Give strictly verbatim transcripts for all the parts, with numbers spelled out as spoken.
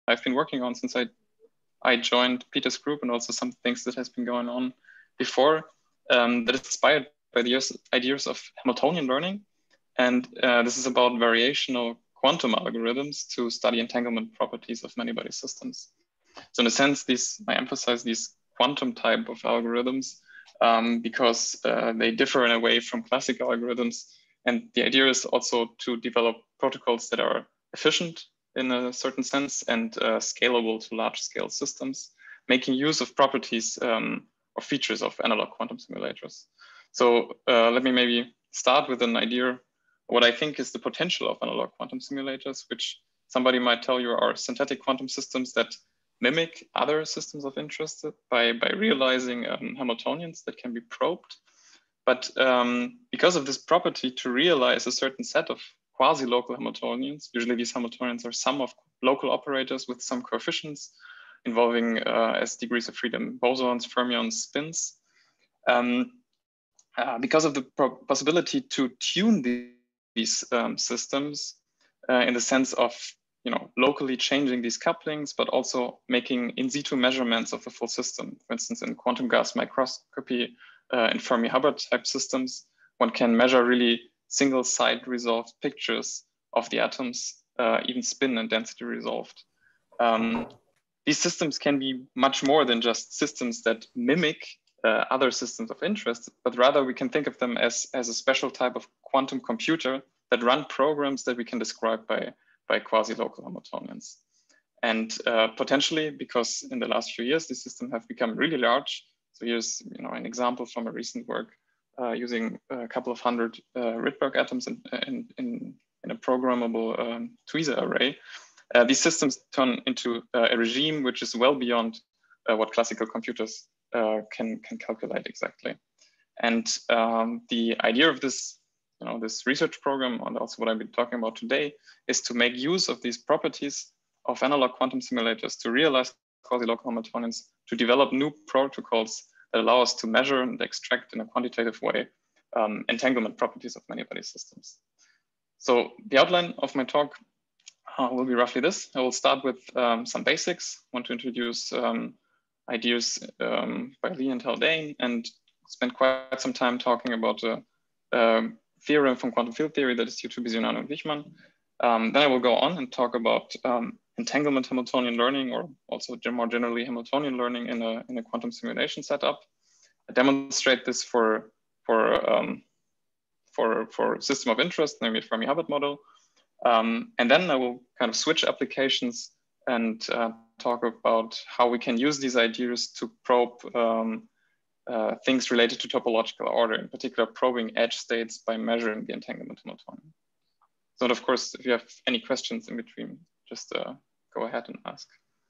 I've been working on since I, I joined Peter's group, and also some things that has been going on before um, that is inspired by the ideas of Hamiltonian learning. And uh, this is about variational quantum algorithms to study entanglement properties of many-body systems. So in a sense, these, I emphasize these quantum type of algorithms um, because uh, they differ in a way from classical algorithms. And the idea is also to develop protocols that are efficient in a certain sense and uh, scalable to large scale systems, making use of properties um, or features of analog quantum simulators. So uh, let me maybe start with an idea of what I think is the potential of analog quantum simulators, which somebody might tell you are synthetic quantum systems that mimic other systems of interest by, by realizing um, Hamiltonians that can be probed. But um, because of this property to realize a certain set of quasi-local Hamiltonians, usually these Hamiltonians are sum of local operators with some coefficients involving uh, as degrees of freedom bosons, fermions, spins. Um, uh, because of the possibility to tune the, these um, systems uh, in the sense of you know, locally changing these couplings, but also making in situ measurements of the full system. For instance, in quantum gas microscopy, uh, in Fermi-Hubbard type systems, one can measure really single site resolved pictures of the atoms, uh, even spin and density resolved. Um, these systems can be much more than just systems that mimic uh, other systems of interest, but rather we can think of them as, as a special type of quantum computer that run programs that we can describe by by quasi-local Hamiltonians. And uh, potentially, because in the last few years, these systems have become really large. So here's you know, an example from a recent work uh, using a couple of hundred uh, Rydberg atoms in, in, in, in a programmable um, tweezer array. Uh, these systems turn into uh, a regime which is well beyond uh, what classical computers uh, can, can calculate exactly. And um, the idea of this You know, this research program, and also what I've been talking about today, is to make use of these properties of analog quantum simulators to realize quasi-local Hamiltonians, to develop new protocols that allow us to measure and extract in a quantitative way um, entanglement properties of many-body systems. So the outline of my talk uh, will be roughly this. I will start with um, some basics. I want to introduce um, ideas um, by Lee and Haldane, and spend quite some time talking about the uh, theorem from quantum field theory that is due to Bisionano and Wichmann. Um, then I will go on and talk about um, entanglement Hamiltonian learning, or also more generally Hamiltonian learning in a, in a quantum simulation setup. I demonstrate this for, for, um, for, for system of interest, namely Fermi-Hubbard model. Um, and then I will kind of switch applications and uh, talk about how we can use these ideas to probe um, Uh, things related to topological order, in particular probing edge states by measuring the entanglement Hamiltonian. So of course, if you have any questions in between, just uh, go ahead and ask.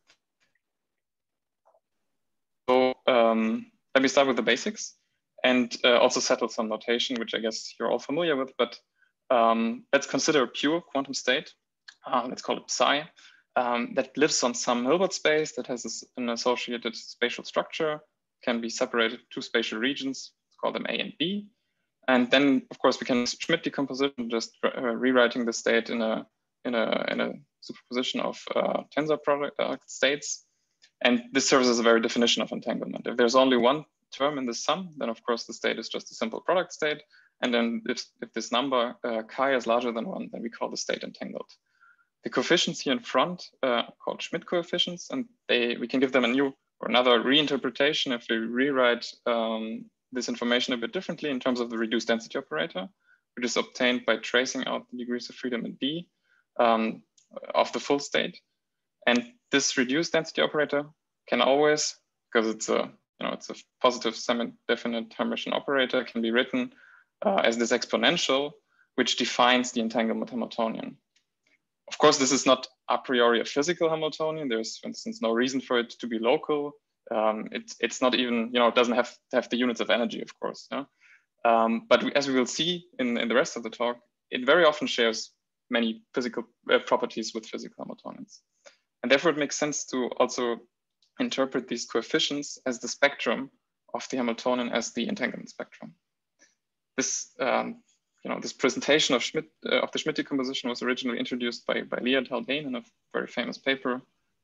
So um, let me start with the basics and uh, also settle some notation, which I guess you're all familiar with, but um, let's consider a pure quantum state. Uh, let's call it psi, um, that lives on some Hilbert space that has this, an associated spatial structure, can be separated two spatial regions, let's call them A and B. And then, of course, we can Schmidt decomposition, just uh, rewriting the state in a, in a, in a superposition of uh, tensor product uh, states. And this serves as a very definition of entanglement. If there's only one term in the sum, then of course the state is just a simple product state. And then if, if this number uh, chi is larger than one, then we call the state entangled. The coefficients here in front uh, are called Schmidt coefficients, and they we can give them a new or another reinterpretation if we rewrite um, this information a bit differently in terms of the reduced density operator, which is obtained by tracing out the degrees of freedom in B um, of the full state. And this reduced density operator can always, because it's a you know it's a positive semi-definite Hermitian operator, can be written uh, as this exponential, which defines the entanglement Hamiltonian. Of course, this is not a priori a physical Hamiltonian. There's, for instance, no reason for it to be local. Um, it, it's not even, you know, it doesn't have to have the units of energy, of course. Yeah? Um, but we, as we will see in, in the rest of the talk, it very often shares many physical uh, properties with physical Hamiltonians. And therefore, it makes sense to also interpret these coefficients as the spectrum of the Hamiltonian as the entanglement spectrum. This um, You know, this presentation of Schmidt uh, of the Schmidt decomposition was originally introduced by, by Lee and Haldane in a very famous paper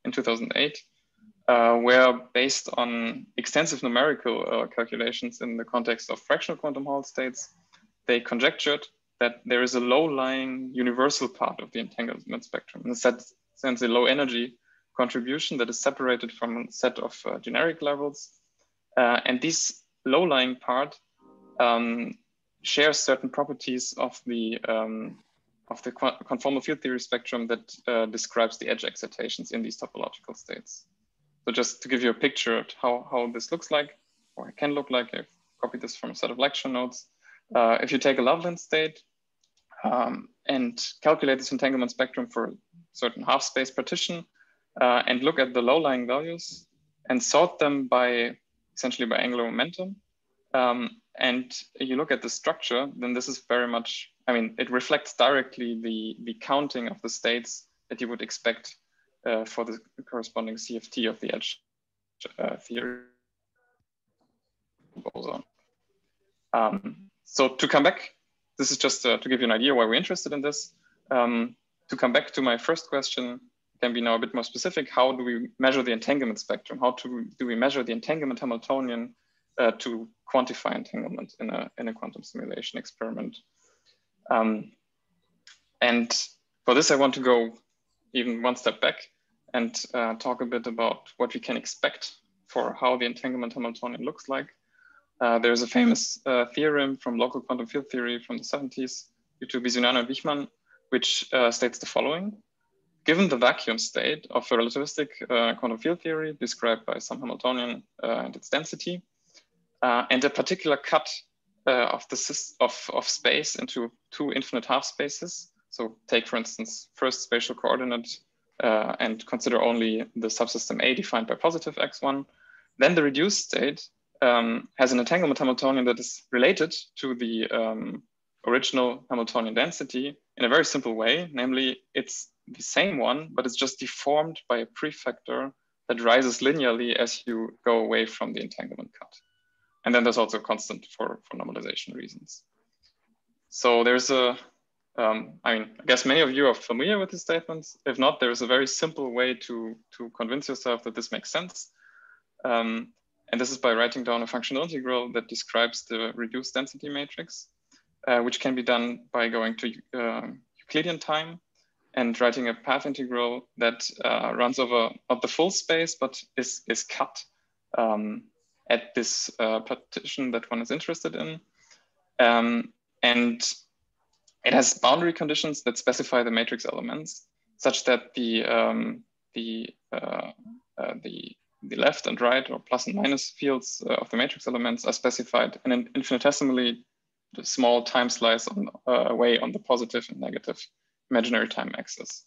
in two thousand eight, uh, where based on extensive numerical uh, calculations in the context of fractional quantum Hall states, they conjectured that there is a low-lying universal part of the entanglement spectrum, in a sense a low energy contribution that is separated from a set of uh, generic levels. Uh, and this low-lying part um, shares certain properties of the, um, of the conformal field theory spectrum that uh, describes the edge excitations in these topological states. So just to give you a picture of how, how this looks like, or it can look like, I've copied this from a set of lecture notes. Uh, if you take a Loveland state um, and calculate this entanglement spectrum for a certain half space partition uh, and look at the low-lying values and sort them by essentially by angular momentum, um, and you look at the structure, then this is very much, I mean, it reflects directly the, the counting of the states that you would expect uh, for the corresponding C F T of the edge uh, theory boson. Um, so to come back, this is just uh, to give you an idea why we're interested in this. Um, to come back to my first question, can be now a bit more specific. How do we measure the entanglement spectrum? How to, do we measure the entanglement Hamiltonian uh, to quantify entanglement in a, in a quantum simulation experiment? Um, and for this, I want to go even one step back and uh, talk a bit about what we can expect for how the entanglement Hamiltonian looks like. Uh, there's a famous uh, theorem from local quantum field theory from the seventies due to Bisunano and Wichmann, which uh, states the following. Given the vacuum state of a relativistic uh, quantum field theory described by some Hamiltonian uh, and its density, uh, and a particular cut uh, of the of, of space into two infinite half spaces. So take, for instance, first spatial coordinate uh, and consider only the subsystem A defined by positive x one. Then the reduced state um, has an entanglement Hamiltonian that is related to the um, original Hamiltonian density in a very simple way, namely it's the same one, but it's just deformed by a prefactor that rises linearly as you go away from the entanglement cut. And then there's also a constant for, for normalization reasons. So there's a, um, I mean, I guess many of you are familiar with these statements. If not, there's a very simple way to, to convince yourself that this makes sense. Um, and this is by writing down a functional integral that describes the reduced density matrix, uh, which can be done by going to uh, Euclidean time and writing a path integral that uh, runs over not the full space, but is, is cut um, at this uh, partition that one is interested in. Um, and it has boundary conditions that specify the matrix elements such that the, um, the, uh, uh, the, the left and right or plus and minus fields uh, of the matrix elements are specified in an infinitesimally small time slice on, uh, away on the positive and negative imaginary time axis.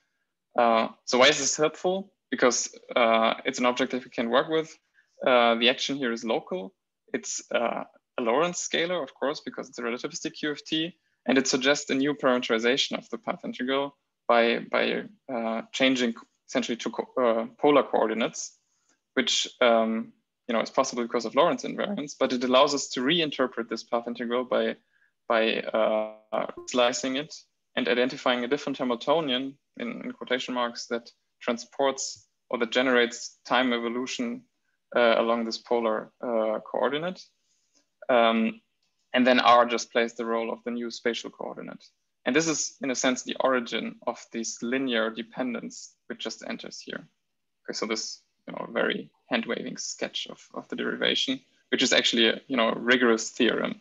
Uh, so why is this helpful? Because uh, it's an object that we can work with. Uh, the action here is local. It's uh, a Lorentz scalar, of course, because it's a relativistic Q F T, and it suggests a new parameterization of the path integral by, by uh, changing essentially to co uh, polar coordinates, which um, you know, is possible because of Lorentz invariance, but it allows us to reinterpret this path integral by, by uh, slicing it and identifying a different Hamiltonian in, in quotation marks that transports or that generates time evolution uh, along this polar uh, coordinate. Um, and then R just plays the role of the new spatial coordinate. And this is, in a sense, the origin of this linear dependence, which just enters here. Okay, so this, you know, very hand-waving sketch of, of the derivation, which is actually a, you know, a rigorous theorem.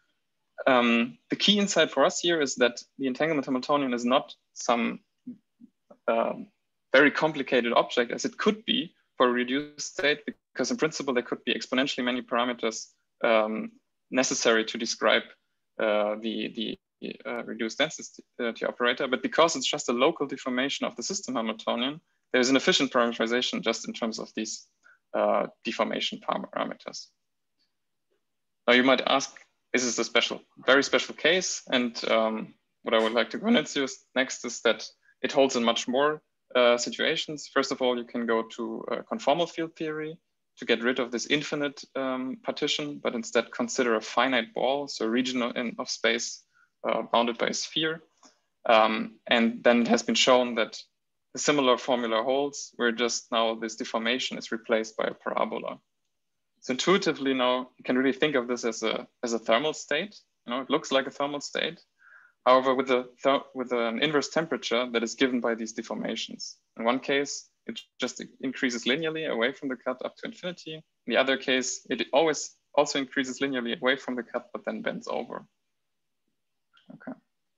Um, the key insight for us here is that the entanglement Hamiltonian is not some um, very complicated object as it could be for a reduced state, because in principle, there could be exponentially many parameters um, necessary to describe uh, the, the uh, reduced density operator. But because it's just a local deformation of the system Hamiltonian, there's an efficient parameterization just in terms of these uh, deformation parameters. Now you might ask, this is a special, very special case. And um, what I would like to convince you next is that it holds in much more uh, situations. First of all, you can go to uh, conformal field theory to get rid of this infinite um, partition, but instead consider a finite ball, so a region in, of space uh, bounded by a sphere. Um, and then it has been shown that a similar formula holds, where just now this deformation is replaced by a parabola. So intuitively now, you can really think of this as a, as a thermal state. You know, it looks like a thermal state. However, with, a with an inverse temperature that is given by these deformations. In one case, it just increases linearly away from the cut up to infinity. In the other case, it always also increases linearly away from the cut, but then bends over. Okay.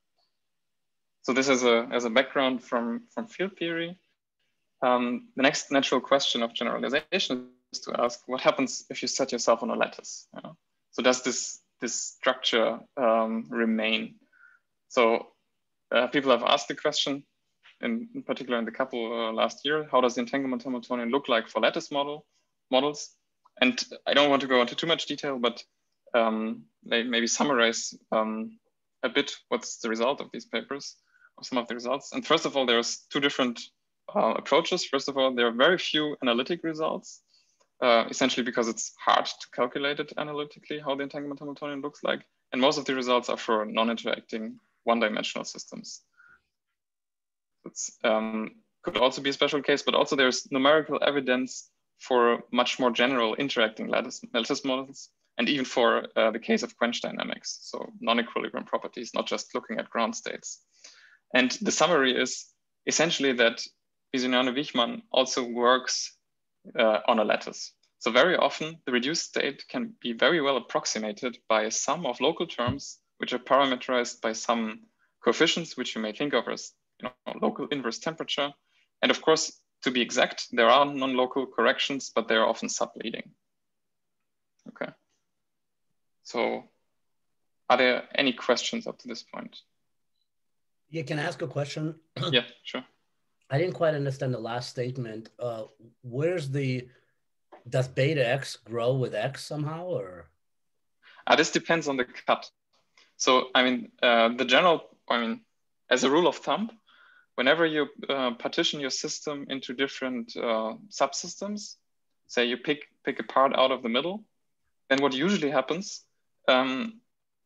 So this is a, as a background from, from field theory. Um, the next natural question of generalization is to ask, what happens if you set yourself on a lattice? You know? So does this, this structure um, remain? So uh, people have asked the question, in, in particular in the couple uh, last year, how does the entanglement Hamiltonian look like for lattice model models? And I don't want to go into too much detail, but um, maybe summarize um, a bit what's the result of these papers, or some of the results. And first of all, there's two different uh, approaches. First of all, there are very few analytic results, uh, essentially because it's hard to calculate it analytically, how the entanglement Hamiltonian looks like. And most of the results are for non-interacting one-dimensional systems. It's um, could also be a special case, but also there's numerical evidence for much more general interacting lattice, lattice models, and even for uh, the case of quench dynamics, so non-equilibrium properties, not just looking at ground states. And the summary is essentially that Visignano-Wichmann also works uh, on a lattice. So very often the reduced state can be very well approximated by a sum of local terms, which are parameterized by some coefficients, which you may think of as you know, local inverse temperature. And of course, to be exact, there are non-local corrections, but they're often subleading. Okay. So are there any questions up to this point? Yeah, can I ask a question? Yeah, sure. I didn't quite understand the last statement. Uh, where's the, does beta X grow with X somehow, or? Uh, this depends on the cut. So, I mean, uh, the general, I mean, as a rule of thumb, whenever you uh, partition your system into different uh, subsystems, say you pick, pick a part out of the middle, then what usually happens, um,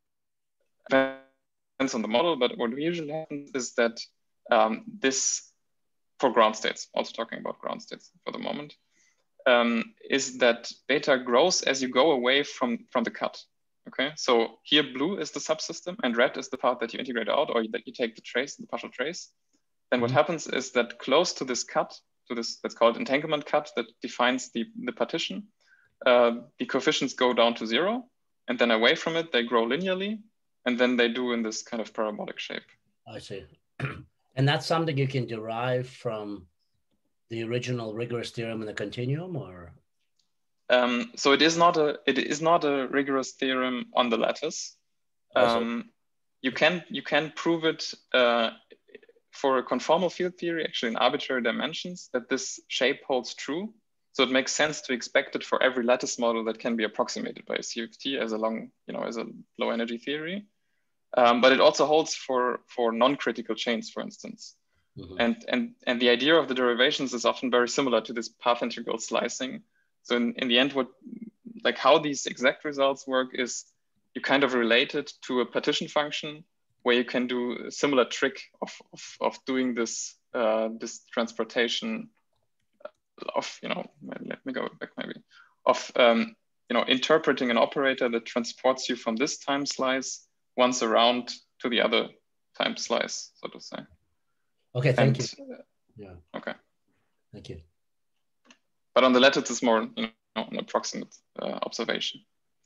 depends on the model, but what usually happens is that um, this, for ground states, also talking about ground states for the moment, um, is that beta grows as you go away from, from the cut. Okay, so here blue is the subsystem and red is the part that you integrate out, or that you take the trace, the partial trace. Then what mm-hmm. happens is that close to this cut, to this, that's called entanglement cut that defines the, the partition, uh, the coefficients go down to zero, and then away from it, they grow linearly, and then they do in this kind of parabolic shape. I see. And that's something you can derive from the original rigorous theorem in the continuum, or? Um, so it is not a it is not a rigorous theorem on the lattice. Um, you can you can prove it uh, for a conformal field theory, actually in arbitrary dimensions, that this shape holds true. So it makes sense to expect it for every lattice model that can be approximated by a C F T as a long, you know, as a low energy theory. Um, but it also holds for for non-critical chains, for instance. Mm-hmm. And and and the idea of the derivations is often very similar to this path integral slicing. So in, in the end, what like how these exact results work is you kind of relate it to a partition function where you can do a similar trick of, of, of doing this, uh, this transportation of, you know, let me go back maybe, of, um, you know, interpreting an operator that transports you from this time slice once around to the other time slice, so to say. Okay, thank and, you. Yeah. Okay. Thank you. But on the lattice, it's more, you know, an approximate uh, observation.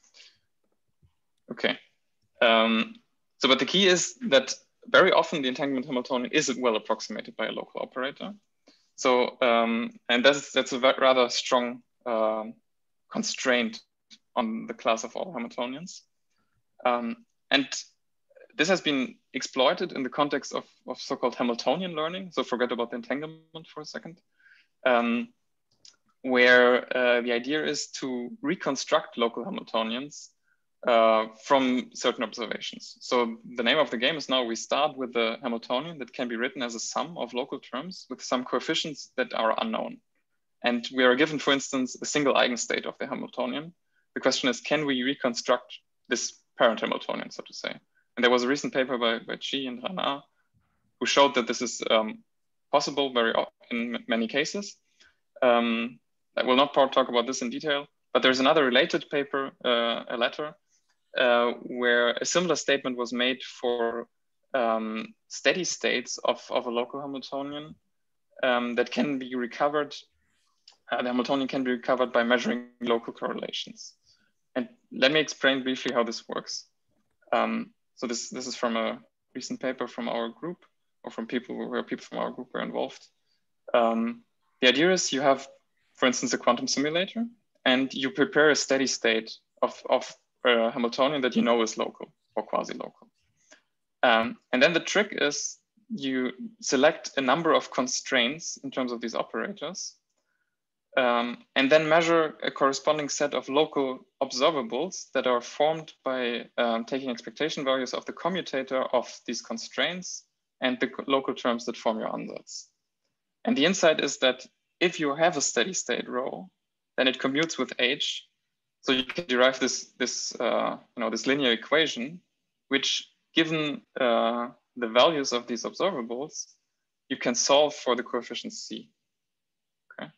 Okay. Um, so, but the key is that very often the entanglement Hamiltonian is well approximated by a local operator. So, um, and that's that's a rather strong um, constraint on the class of all Hamiltonians. Um, and this has been exploited in the context of, of so-called Hamiltonian learning. So forget about the entanglement for a second. Um, where uh, the idea is to reconstruct local Hamiltonians uh, from certain observations. So the name of the game is now we start with the Hamiltonian that can be written as a sum of local terms with some coefficients that are unknown. And we are given, for instance, a single eigenstate of the Hamiltonian. The question is, can we reconstruct this parent Hamiltonian, so to say? And there was a recent paper by, by Chi and Rana who showed that this is um, possible very in many cases. Um, I will not talk about this in detail, but there's another related paper, uh, a letter, uh, where a similar statement was made for um, steady states of, of a local Hamiltonian um, that can be recovered. Uh, the Hamiltonian can be recovered by measuring local correlations. And let me explain briefly how this works. Um, so this, this is from a recent paper from our group, or from people where people from our group were involved. Um, the idea is you have, for instance, a quantum simulator, and you prepare a steady state of, of a Hamiltonian that you know is local or quasi-local. Um, and then the trick is you select a number of constraints in terms of these operators, um, and then measure a corresponding set of local observables that are formed by um, taking expectation values of the commutator of these constraints and the local terms that form your ansatz. And the insight is that if you have a steady state rho, then it commutes with h. So you can derive this, this, uh, you know, this linear equation, which given uh, the values of these observables, you can solve for the coefficient c. Okay.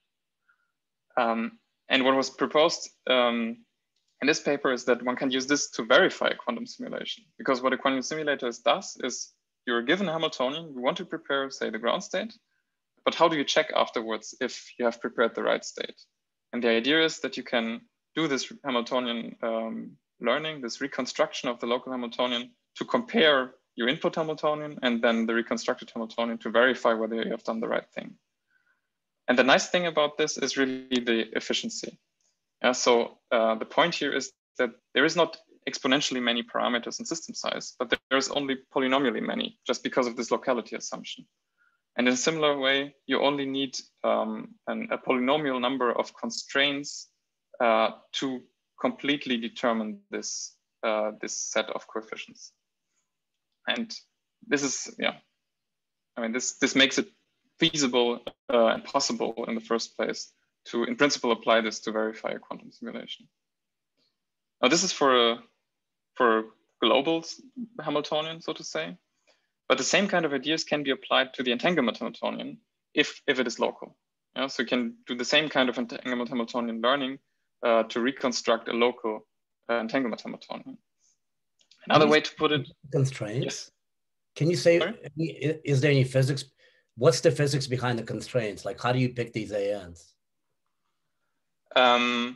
Um, and what was proposed um, in this paper is that one can use this to verify a quantum simulation, because what a quantum simulator does is you're given a Hamiltonian, you want to prepare, say, the ground state, but how do you check afterwards if you have prepared the right state? And the idea is that you can do this Hamiltonian um, learning, this reconstruction of the local Hamiltonian, to compare your input Hamiltonian and then the reconstructed Hamiltonian to verify whether you have done the right thing. And the nice thing about this is really the efficiency. Yeah, so uh, the point here is that there is not exponentially many parameters in system size, but there's only polynomially many, just because of this locality assumption. And in a similar way, you only need um, an, a polynomial number of constraints uh, to completely determine this, uh, this set of coefficients. And this is, yeah, I mean, this, this makes it feasible uh, and possible in the first place to, in principle, apply this to verify a quantum simulation. Now, this is for a, for a global Hamiltonian, so to say. But the same kind of ideas can be applied to the entanglement Hamiltonian if, if it is local. Yeah, so you can do the same kind of entanglement Hamiltonian learning uh, to reconstruct a local uh, entanglement Hamiltonian. Another way to put it— Constraints? Yes. Can you say, Sorry? is there any physics? What's the physics behind the constraints? Like, how do you pick these A Ns? Um,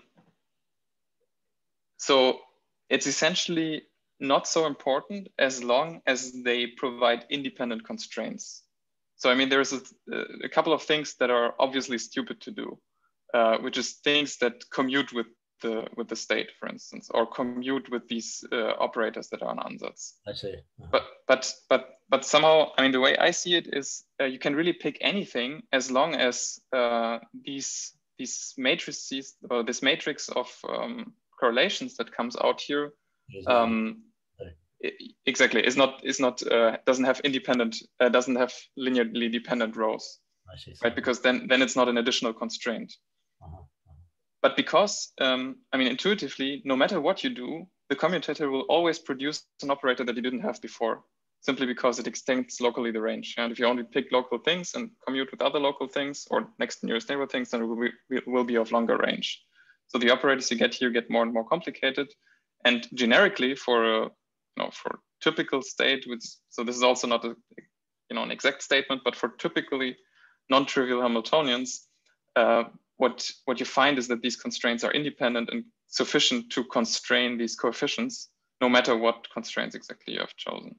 so it's essentially not so important as long as they provide independent constraints. So, I mean, there's a, a couple of things that are obviously stupid to do, uh, which is things that commute with the, with the state, for instance, or commute with these uh, operators that are on ansatz. I see. Uh-huh. But, but, but, but somehow, I mean, the way I see it is uh, you can really pick anything as long as uh, these, these matrices, or this matrix of um, correlations that comes out here, Um, it, exactly, is not is not uh, doesn't have independent uh, doesn't have linearly dependent rows, right? Because then then it's not an additional constraint. Uh-huh. Uh-huh. But because um, I mean, intuitively, no matter what you do, the commutator will always produce an operator that you didn't have before, simply because it extends locally the range. And if you only pick local things and commute with other local things or next nearest neighbor things, then it will be, will be of longer range. So the operators you get here get more and more complicated. And generically, for a you know, for typical state, with so this is also not a you know an exact statement, but for typically non-trivial Hamiltonians, uh, what what you find is that these constraints are independent and sufficient to constrain these coefficients, no matter what constraints exactly you have chosen.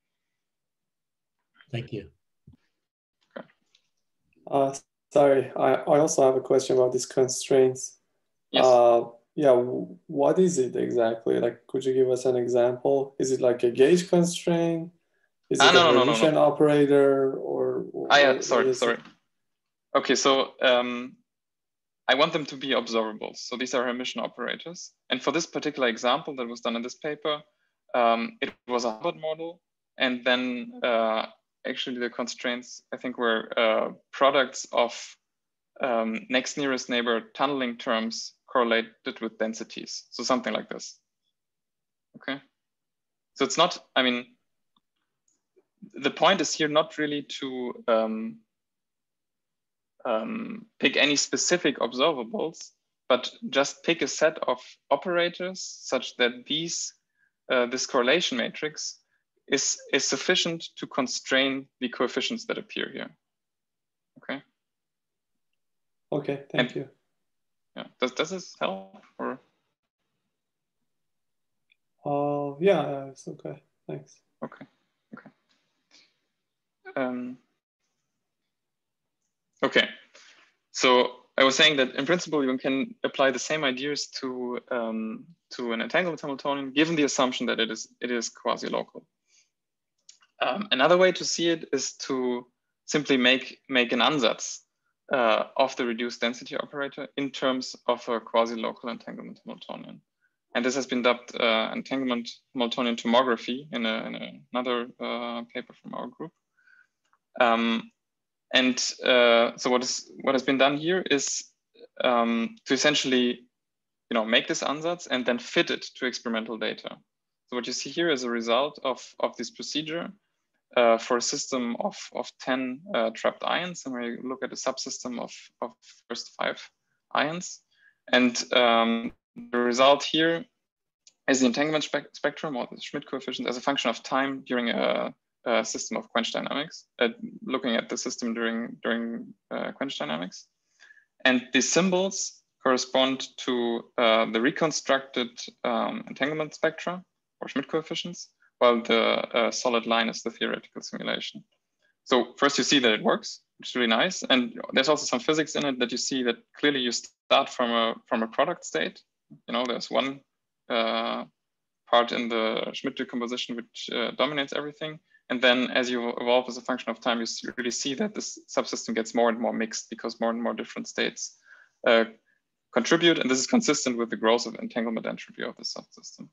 Thank you. Okay. Uh, sorry, I, I also have a question about these constraints. Yes. Uh, yeah, what is it exactly? Like, could you give us an example? Is it like a gauge constraint? Is it ah, no, a no, no, Hermitian no, no. operator? Or, or ah, yeah, sorry, sorry. It? Okay, so um, I want them to be observables. So these are Hermitian operators. And for this particular example that was done in this paper, um, it was a Hubbard model. And then uh, actually the constraints, I think, were uh, products of um, next nearest neighbor tunneling terms correlated with densities. So something like this. Okay. So it's not, I mean, the point is here not really to, um, um, pick any specific observables, but just pick a set of operators such that these uh, this correlation matrix is is sufficient to constrain the coefficients that appear here. Okay. Okay. Thank and, you. Yeah. Does does this help or? Uh, yeah, it's okay. Thanks. Okay. Okay. Um, okay. So I was saying that in principle, you can apply the same ideas to um, to an entanglement Hamiltonian, given the assumption that it is it is quasi-local. Um, another way to see it is to simply make make an ansatz uh, of the reduced density operator in terms of a quasi-local entanglement Hamiltonian. And this has been dubbed uh, entanglement Hamiltonian tomography in, a, in a, another uh, paper from our group. Um, and uh, so what is what has been done here is um, to essentially, you know, make this ansatz and then fit it to experimental data. So what you see here is a result of of this procedure uh, for a system of of ten uh, trapped ions, and we look at a subsystem of of first five ions, and um, the result here is the entanglement spe spectrum or the Schmidt coefficient as a function of time during a, a system of quench dynamics, uh, looking at the system during, during uh, quench dynamics. And the symbols correspond to uh, the reconstructed um, entanglement spectra or Schmidt coefficients, while the uh, solid line is the theoretical simulation. So first you see that it works, which is really nice. And there's also some physics in it that you see that clearly you start from a, from a product state. You know, there's one uh, part in the Schmidt decomposition which uh, dominates everything. And then as you evolve as a function of time, you really see that this subsystem gets more and more mixed because more and more different states uh, contribute. And this is consistent with the growth of entanglement entropy of the subsystem.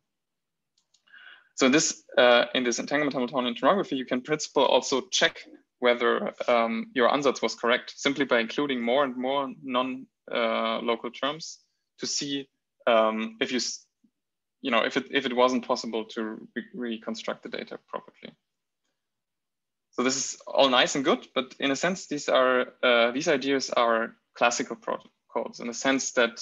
So in this, uh, in this entanglement Hamiltonian tomography, you can in principle also check whether um, your ansatz was correct simply by including more and more non-local uh, terms to see um, if you, you know, if it if it wasn't possible to re reconstruct the data properly. So this is all nice and good, but in a sense, these are uh, these ideas are classical protocols in the sense that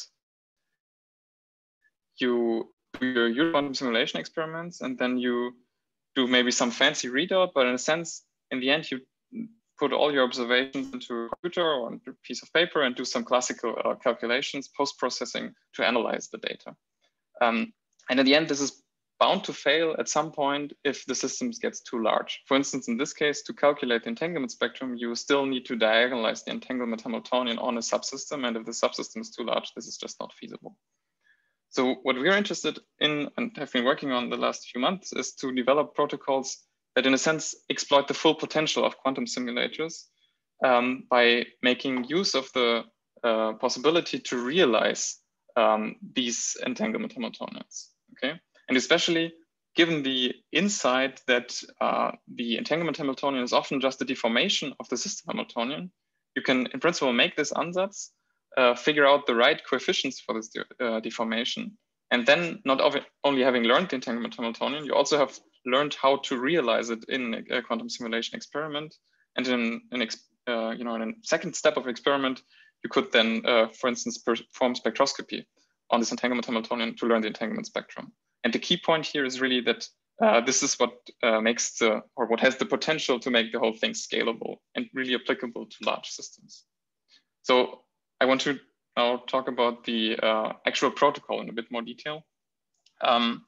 you do your, your quantum simulation experiments, and then you do maybe some fancy readout, but in a sense, in the end, you put all your observations into a computer or a piece of paper and do some classical uh, calculations, post-processing to analyze the data. Um, and in the end, this is bound to fail at some point if the system gets too large. For instance, in this case, to calculate the entanglement spectrum, you still need to diagonalize the entanglement Hamiltonian on a subsystem. And if the subsystem is too large, this is just not feasible. So what we're interested in and have been working on the last few months is to develop protocols that in a sense exploit the full potential of quantum simulators um, by making use of the uh, possibility to realize um, these entanglement Hamiltonians, okay? And especially given the insight that uh, the entanglement Hamiltonian is often just a deformation of the system Hamiltonian, you can in principle make this ansatz, uh, figure out the right coefficients for this de uh, deformation, and then not only having learned the entanglement Hamiltonian, you also have learned how to realize it in a quantum simulation experiment. And in, in uh, you know, in a second step of experiment, you could then, uh, for instance, perform spectroscopy on this entanglement Hamiltonian to learn the entanglement spectrum. And the key point here is really that uh, this is what uh, makes the, or what has the potential to make the whole thing scalable and really applicable to large systems. So I want to now talk about the uh, actual protocol in a bit more detail. Um,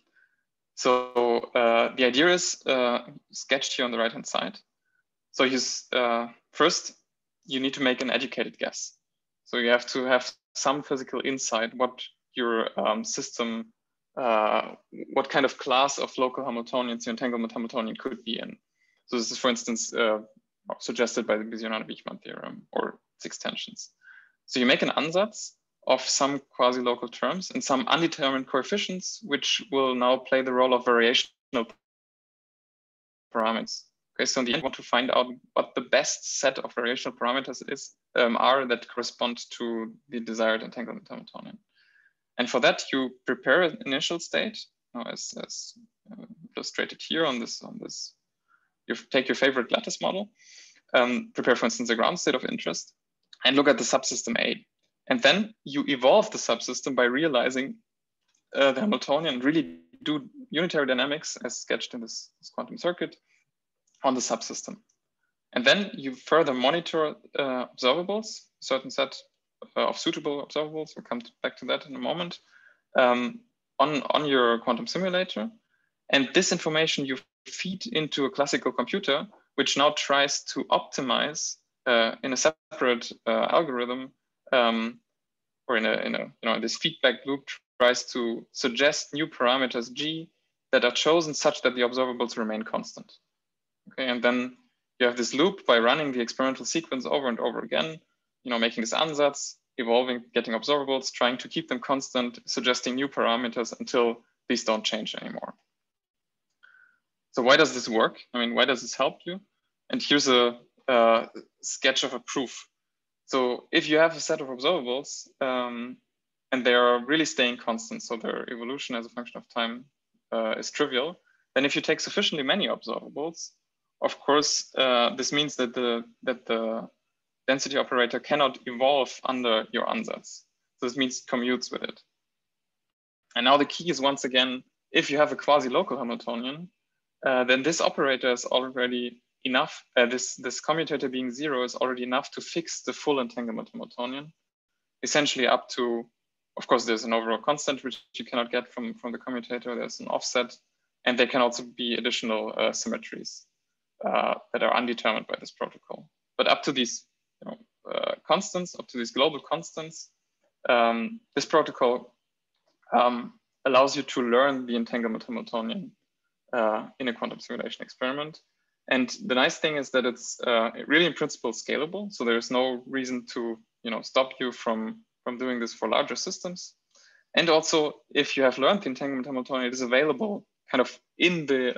so uh, the idea is uh, sketched here on the right-hand side. So you, uh, first, you need to make an educated guess. So you have to have some physical insight what your um, system, uh, what kind of class of local Hamiltonians your entanglement Hamiltonian could be in. So this is, for instance, uh, suggested by the Bezier-Wichmann theorem or its extensions. So you make an ansatz of some quasi-local terms and some undetermined coefficients, which will now play the role of variational parameters. Okay, so in the end, you want to find out what the best set of variational parameters is um, are that correspond to the desired entanglement Hamiltonian. And for that, you prepare an initial state, you know, as, as uh, illustrated here on this. On this, you take your favorite lattice model, um, prepare, for instance, a ground state of interest, and look at the subsystem A. And then you evolve the subsystem by realizing uh, the Hamiltonian, really do unitary dynamics as sketched in this, this quantum circuit on the subsystem. And then you further monitor uh, observables, a certain set uh, of suitable observables. We'll come back to that in a moment, um, on, on your quantum simulator. And this information you feed into a classical computer, which now tries to optimize uh, in a separate uh, algorithm, um, or in a, in a, you know, this feedback loop tries to suggest new parameters G that are chosen such that the observables remain constant. Okay, and then you have this loop by running the experimental sequence over and over again, you know, making this ansatz, evolving, getting observables, trying to keep them constant, suggesting new parameters until these don't change anymore. So why does this work? I mean, why does this help you? And here's a, a sketch of a proof. So if you have a set of observables um, and they are really staying constant, so their evolution as a function of time uh, is trivial, then if you take sufficiently many observables, of course, uh, this means that the, that the density operator cannot evolve under your ansatz. So this means it commutes with it. And now the key is, once again, if you have a quasi-local Hamiltonian, uh, then this operator is already enough, uh, this, this commutator being zero is already enough to fix the full entanglement Hamiltonian, essentially up to, of course, there's an overall constant, which you cannot get from, from the commutator, there's an offset, and there can also be additional uh, symmetries uh, that are undetermined by this protocol. But up to these you know, uh, constants, up to these global constants, um, this protocol um, allows you to learn the entanglement Hamiltonian uh, in a quantum simulation experiment. And the nice thing is that it's uh, really in principle scalable. So there's no reason to you know, stop you from, from doing this for larger systems. And also, if you have learned the entanglement Hamiltonian, it is available kind of in the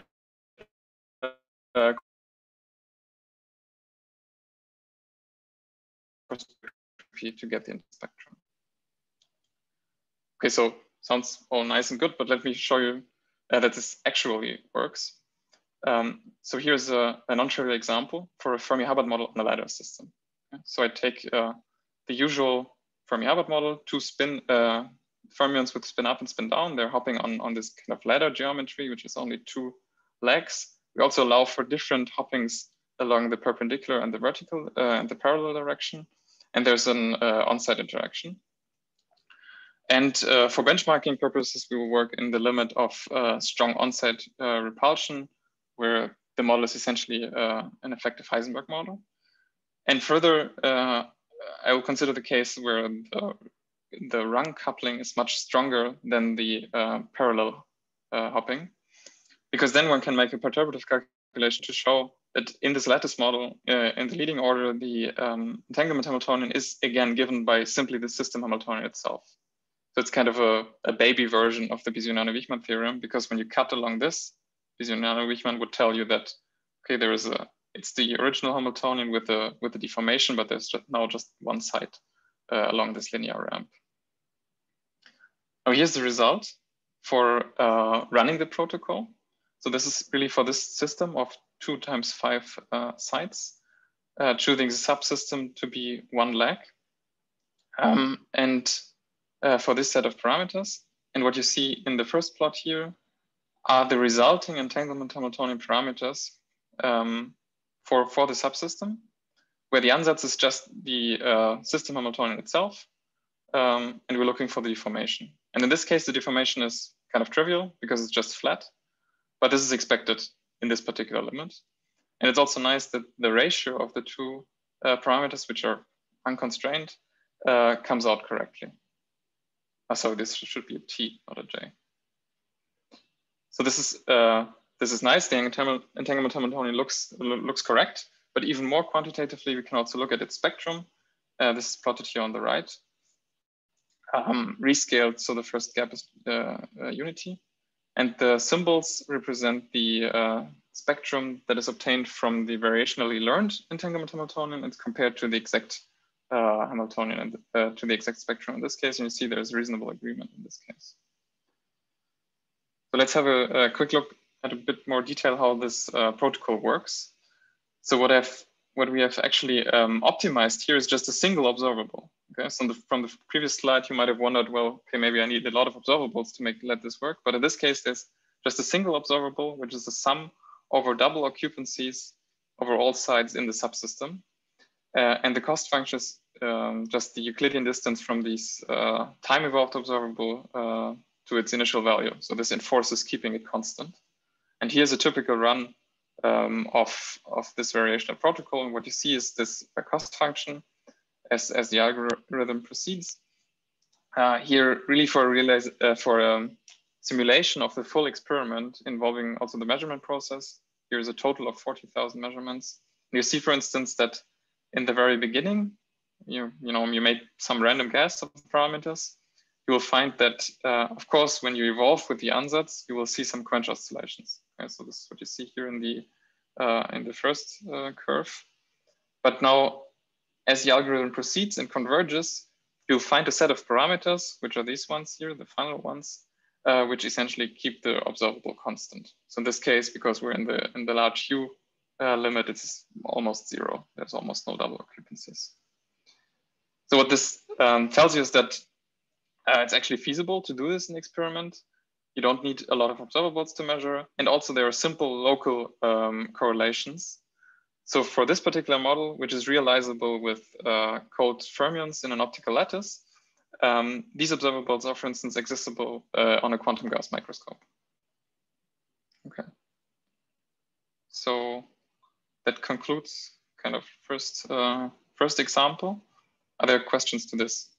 uh, to get the spectrum. Okay, so sounds all nice and good, but let me show you uh, that this actually works. Um, so here's a, a non-trivial example for a Fermi-Hubbard model on a ladder system. Okay? So I take uh, the usual Fermi-Hubbard model, two spin uh, fermions with spin up and spin down. They're hopping on, on this kind of ladder geometry, which is only two legs. We also allow for different hoppings along the perpendicular and the vertical uh, and the parallel direction. And there's an uh, on-site interaction. And uh, for benchmarking purposes, we will work in the limit of uh, strong on-site uh, repulsion, where the model is essentially uh, an effective Heisenberg model. And further, uh, I will consider the case where the, the rung coupling is much stronger than the uh, parallel uh, hopping, because then one can make a perturbative calculation to show that in this lattice model, uh, in the leading order, the um, entanglement Hamiltonian is again given by simply the system Hamiltonian itself. So it's kind of a, a baby version of the Bizignano-Wichmann theorem, because when you cut along this, Bizignano-Wichmann would tell you that, okay, there is a, it's the original Hamiltonian with the, with the deformation, but there's just now just one side uh, along this linear ramp. Now here's the result for uh, running the protocol. So this is really for this system of two times five uh, sides, uh, choosing the subsystem to be one leg. Um, and uh, for this set of parameters. And what you see in the first plot here are the resulting entanglement Hamiltonian parameters um, for, for the subsystem, where the ansatz is just the uh, system Hamiltonian itself. Um, and we're looking for the deformation. And in this case, the deformation is kind of trivial because it's just flat, but this is expected in this particular limit. And it's also nice that the ratio of the two uh, parameters, which are unconstrained, uh, comes out correctly. Uh, so this should be a T, not a J. So this is uh, this is nice. The entanglement Hamiltonian looks looks correct, but even more quantitatively, we can also look at its spectrum. Uh, this is plotted here on the right, um, rescaled. So the first gap is uh, uh, unity, and the symbols represent the uh, spectrum that is obtained from the variationally learned entanglement Hamiltonian and compared to the exact uh, Hamiltonian and uh, to the exact spectrum in this case. And you see there's reasonable agreement in this case. So let's have a, a quick look at a bit more detail how this uh, protocol works. So what I've what we have actually um, optimized here is just a single observable. Okay, so the, from the previous slide, you might have wondered, well, okay, maybe I need a lot of observables to make let this work. But in this case, there's just a single observable, which is the sum over double occupancies over all sides in the subsystem. Uh, and the cost function is um, just the Euclidean distance from these uh, time-evolved observable uh, to its initial value. So this enforces keeping it constant. And here's a typical run um, of, of this variational protocol. And what you see is this uh, cost function as, as the algorithm proceeds. Uh, here, really for a, realize, uh, for a simulation of the full experiment involving also the measurement process, here's a total of forty thousand measurements. And you see, for instance, that in the very beginning, you, you know, you made some random guess of the parameters. You will find that, uh, of course, when you evolve with the ansatz, you will see some quench oscillations. Okay, so this is what you see here in the uh, in the first uh, curve. But now, as the algorithm proceeds and converges, you'll find a set of parameters, which are these ones here, the final ones, uh, which essentially keep the observable constant. So in this case, because we're in the in the large U uh, limit, it's almost zero. There's almost no double occupancies. So what this um, tells you is that uh, it's actually feasible to do this in the experiment. You don't need a lot of observables to measure. And also there are simple local um, correlations. So for this particular model, which is realizable with uh, cold fermions in an optical lattice, um, these observables are, for instance, accessible uh, on a quantum gas microscope. Okay. So that concludes kind of first, uh, first example. Are there questions to this?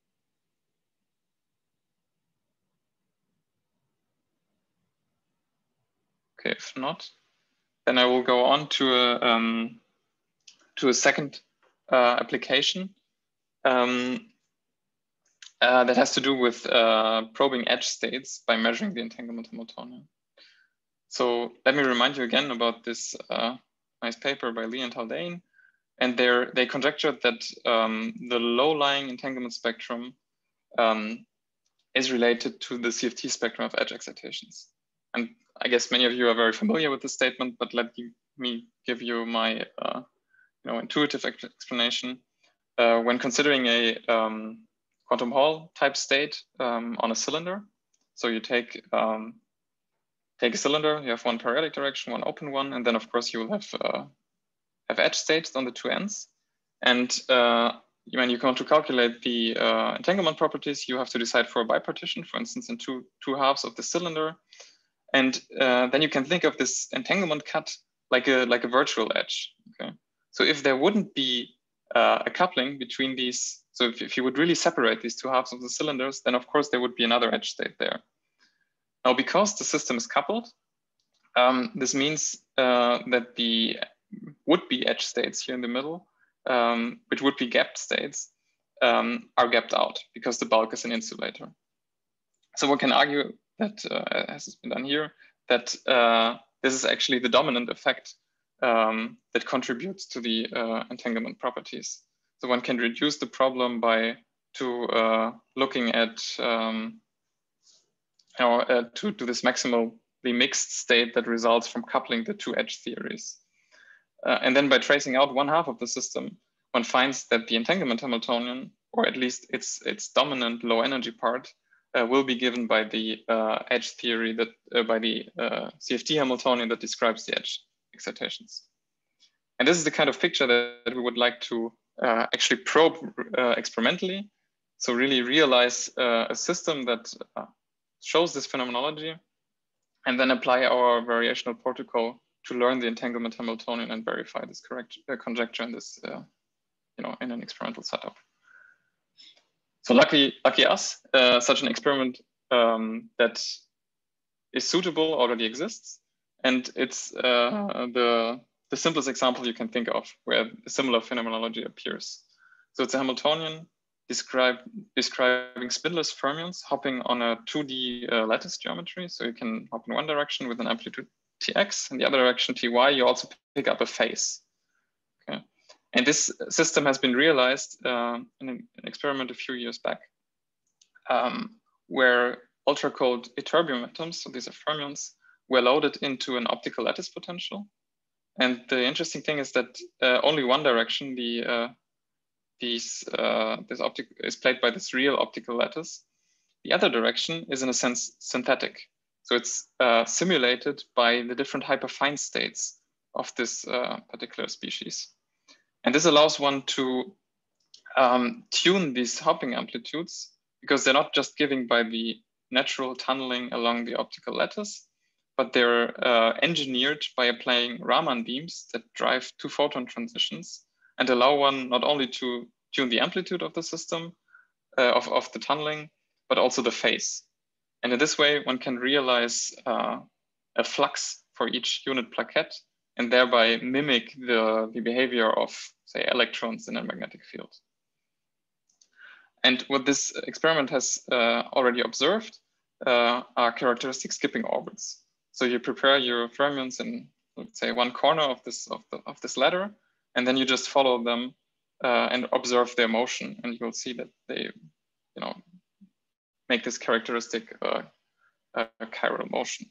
Okay, if not, then I will go on to a, um, to a second uh, application um, uh, that has to do with uh, probing edge states by measuring the entanglement Hamiltonian. So let me remind you again about this uh, nice paper by Lee and Haldane. And they conjectured that um, the low-lying entanglement spectrum um, is related to the C F T spectrum of edge excitations. And I guess many of you are very familiar with this statement, but let you, me give you my uh, you know, intuitive ex explanation. Uh, when considering a um, quantum Hall type state um, on a cylinder, so you take, um, take a cylinder, you have one periodic direction, one open one, and then of course you will have, uh, have edge states on the two ends. And uh, when you come to calculate the uh, entanglement properties, you have to decide for a bipartition, for instance, in two, two halves of the cylinder. And uh, then you can think of this entanglement cut like a, like a virtual edge. Okay? So if there wouldn't be uh, a coupling between these, so if, if you would really separate these two halves of the cylinders, then of course there would be another edge state there. Now, because the system is coupled, um, this means uh, that the would-be edge states here in the middle, um, which would be gapped states, um, are gapped out because the bulk is an insulator. So one can argue that, uh, as has been done here, that uh, this is actually the dominant effect um, that contributes to the uh, entanglement properties. So one can reduce the problem by to uh, looking at um, you know, uh, to, to this maximally mixed state that results from coupling the two edge theories. Uh, and then by tracing out one half of the system, one finds that the entanglement Hamiltonian, or at least its, its dominant low energy part, uh, will be given by the uh, edge theory that uh, by the uh, C F T Hamiltonian that describes the edge excitations. And this is the kind of picture that, that we would like to uh, actually probe uh, experimentally. So really realize uh, a system that uh, shows this phenomenology and then apply our variational protocol to learn the entanglement Hamiltonian and verify this correct uh, conjecture in this, uh, you know, in an experimental setup. So lucky, lucky us, uh, such an experiment um, that is suitable already exists, and it's uh, the the simplest example you can think of where a similar phenomenology appears. So it's a Hamiltonian describe, describing spinless fermions hopping on a two D uh, lattice geometry. So you can hop in one direction with an amplitude Tx, in the other direction Ty. You also pick up a phase. Okay, and this system has been realized uh, in an experiment a few years back, um, where ultra cold ytterbium atoms, so these are fermions, were loaded into an optical lattice potential. And the interesting thing is that uh, only one direction, the uh, these uh, this optic is played by this real optical lattice. The other direction is in a sense synthetic. So it's uh, simulated by the different hyperfine states of this uh, particular species. And this allows one to um, tune these hopping amplitudes because they're not just given by the natural tunneling along the optical lattice, but they're uh, engineered by applying Raman beams that drive two photon transitions and allow one not only to tune the amplitude of the system, uh, of, of the tunneling, but also the phase. And in this way, one can realize uh, a flux for each unit plaquette and thereby mimic the, the behavior of, say, electrons in a magnetic field. And what this experiment has uh, already observed uh, are characteristic skipping orbits. So you prepare your fermions in, let's say, one corner of this, of, the, of this ladder, and then you just follow them uh, and observe their motion, and you'll see that they, you know, make this characteristic uh, uh, chiral motion.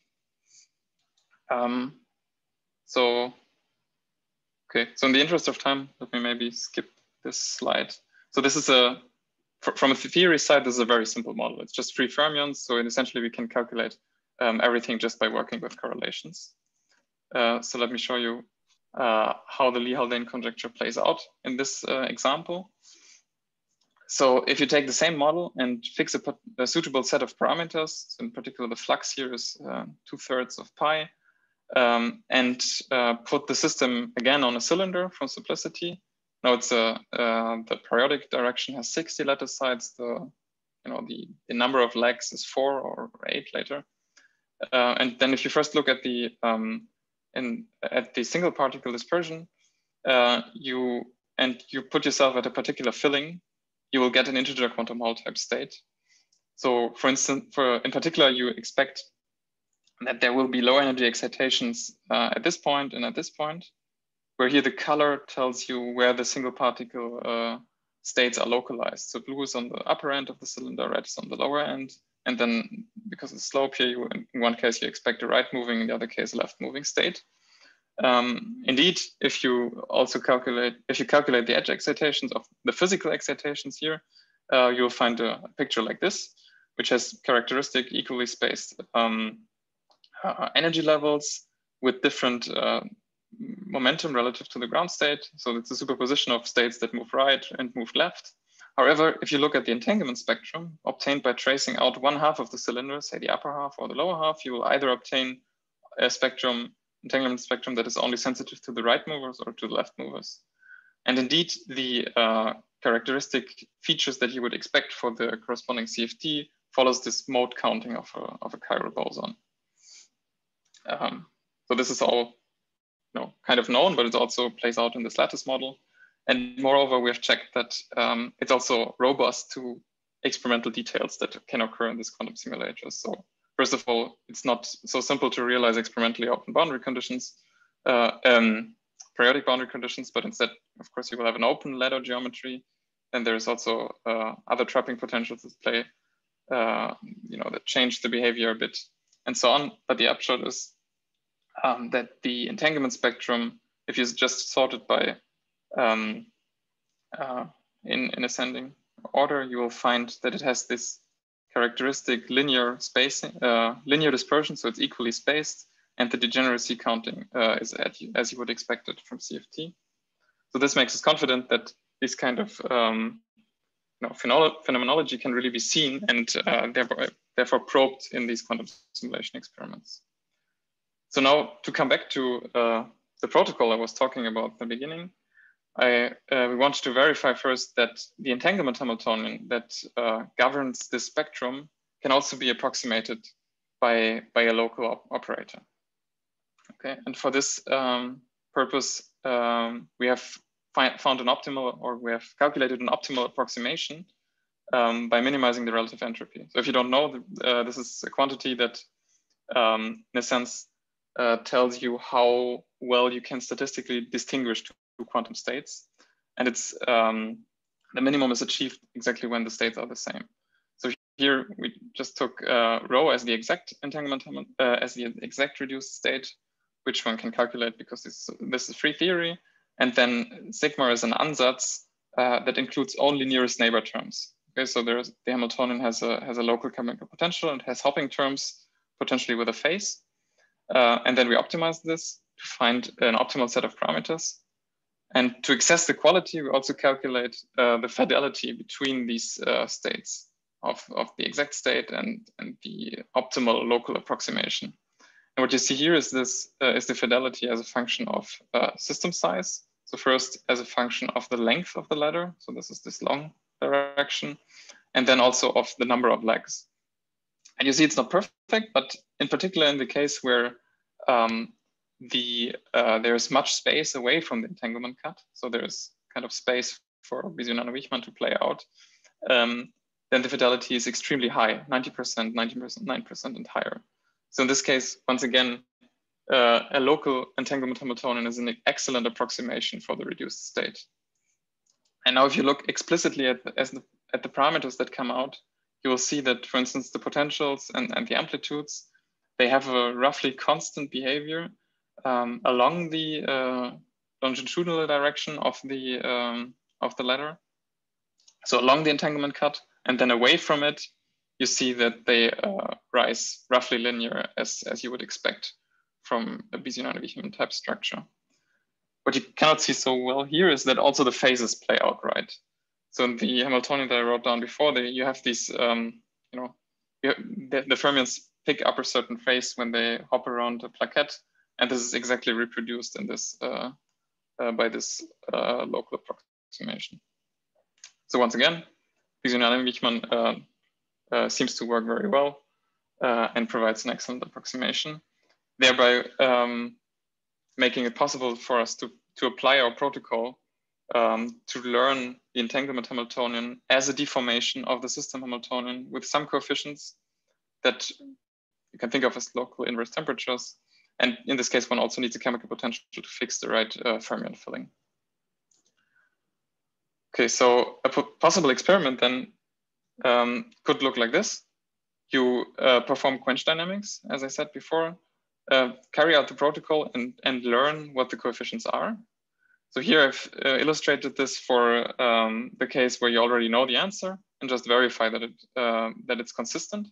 Um, so, okay, so in the interest of time, let me maybe skip this slide. So this is a, from a theory side, this is a very simple model. It's just free fermions, so essentially we can calculate um, everything just by working with correlations. Uh, so let me show you uh, how the Lee-Haldane conjecture plays out in this uh, example. So if you take the same model and fix a, a suitable set of parameters, so in particular the flux here is uh, two thirds of pi, um, and uh, put the system again on a cylinder from simplicity. Now it's a, uh, the periodic direction has sixty lattice sides. The, you know, the, the number of legs is four or eight later. Uh, and then if you first look at the, um, in, at the single particle dispersion, uh, you, and you put yourself at a particular filling, you will get an integer quantum Hall type state. So for instance, for in particular, you expect that there will be low energy excitations uh, at this point and at this point, where here the color tells you where the single particle uh, states are localized. So blue is on the upper end of the cylinder, red is on the lower end. And then because of the slope here, you, in one case, you expect a right moving, in the other case, left moving state. Um, indeed, if you also calculate, if you calculate the edge excitations of the physical excitations here, uh, you'll find a, a picture like this, which has characteristic equally spaced um, uh, energy levels with different uh, momentum relative to the ground state. So it's a superposition of states that move right and move left. However, if you look at the entanglement spectrum obtained by tracing out one half of the cylinder, say the upper half or the lower half, you will either obtain a spectrum entanglement spectrum that is only sensitive to the right movers or to the left movers. And indeed, the uh, characteristic features that you would expect for the corresponding C F T follows this mode counting of a, of a chiral boson. Um, so this is all you know, kind of known, but it also plays out in this lattice model. And moreover, we have checked that um, it's also robust to experimental details that can occur in these quantum simulators. So first of all, it's not so simple to realize experimentally open boundary conditions, uh, um, periodic boundary conditions, but instead, of course, you will have an open ladder geometry. And there's also uh, other trapping potentials that play, uh, you know, that change the behavior a bit and so on. But the upshot is um, that the entanglement spectrum, if you just sort it by um, uh, in, in ascending order, you will find that it has this characteristic linear spacing, uh, linear dispersion, so it's equally spaced, and the degeneracy counting uh, is at, as you would expect it from C F T. So this makes us confident that this kind of um, you know, phenomenology can really be seen and uh, therefore, therefore probed in these quantum simulation experiments. So now to come back to uh, the protocol I was talking about at the beginning, I uh, we wanted to verify first that the entanglement Hamiltonian that uh, governs this spectrum can also be approximated by, by a local op operator. Okay, and for this um, purpose, um, we have fi found an optimal, or we have calculated an optimal approximation um, by minimizing the relative entropy. So if you don't know, uh, this is a quantity that, um, in a sense, uh, tells you how well you can statistically distinguish two quantum states, and it's um, the minimum is achieved exactly when the states are the same. So here we just took uh, rho as the exact entanglement uh, as the exact reduced state, which one can calculate because this, this is free theory. And then sigma is an ansatz uh, that includes only nearest neighbor terms. Okay, so there's the Hamiltonian has a has a local chemical potential and has hopping terms potentially with a phase. Uh, and then we optimize this to find an optimal set of parameters. And to access the quality, we also calculate uh, the fidelity between these uh, states of, of the exact state and, and the optimal local approximation. And what you see here is this uh, is the fidelity as a function of uh, system size. So first as a function of the length of the ladder. So this is this long direction. And then also of the number of legs. And you see it's not perfect, but in particular in the case where um, the uh, there's much space away from the entanglement cut. So there's kind of space for Biziou-Nano-Wichmann to play out. Um, then the fidelity is extremely high, ninety percent, ninety percent, nine percent and higher. So in this case, once again, uh, a local entanglement Hamiltonian is an excellent approximation for the reduced state. And now if you look explicitly at the, as the, at the parameters that come out, you will see that, for instance, the potentials and, and the amplitudes, they have a roughly constant behavior um, along the uh, longitudinal direction of the, um, of the ladder. So along the entanglement cut, and then away from it, you see that they uh, rise roughly linear as, as you would expect from a Biziou-Nano-Wichmann type structure. What you cannot see so well here is that also the phases play out right. So in the Hamiltonian that I wrote down before, they, you have these, um, you know, you have, the, the fermions pick up a certain phase when they hop around a plaquette, and this is exactly reproduced in this uh, uh, by this uh, local approximation. So once again, Biziou-Nano-Wichmann uh, uh, seems to work very well uh, and provides an excellent approximation, thereby um, making it possible for us to, to apply our protocol um, to learn the entanglement Hamiltonian as a deformation of the system Hamiltonian with some coefficients that you can think of as local inverse temperatures. And in this case, one also needs a chemical potential to fix the right uh, fermion filling. Okay, so a possible experiment then um, could look like this. You uh, perform quench dynamics, as I said before, uh, carry out the protocol and, and learn what the coefficients are. So here I've uh, illustrated this for um, the case where you already know the answer and just verify that, it, uh, that it's consistent.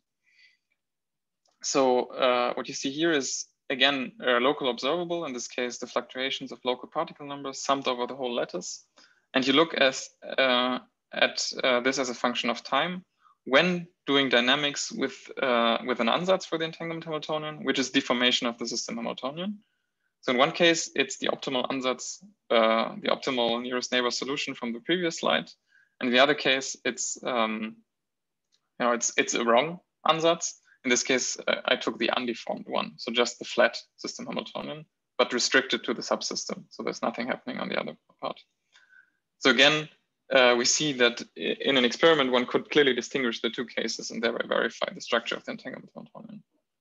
So uh, what you see here is, again, a local observable, in this case, the fluctuations of local particle numbers summed over the whole lattice. And you look as, uh, at uh, this as a function of time when doing dynamics with, uh, with an ansatz for the entanglement Hamiltonian, which is deformation of the system Hamiltonian. So in one case, it's the optimal ansatz, uh, the optimal nearest neighbor solution from the previous slide. And in the other case, it's, um, you know, it's, it's a wrong ansatz. In this case, uh, I took the undeformed one. So just the flat system Hamiltonian, but restricted to the subsystem. So there's nothing happening on the other part. So again, uh, we see that in an experiment, one could clearly distinguish the two cases and thereby verify the structure of the entanglement Hamiltonian.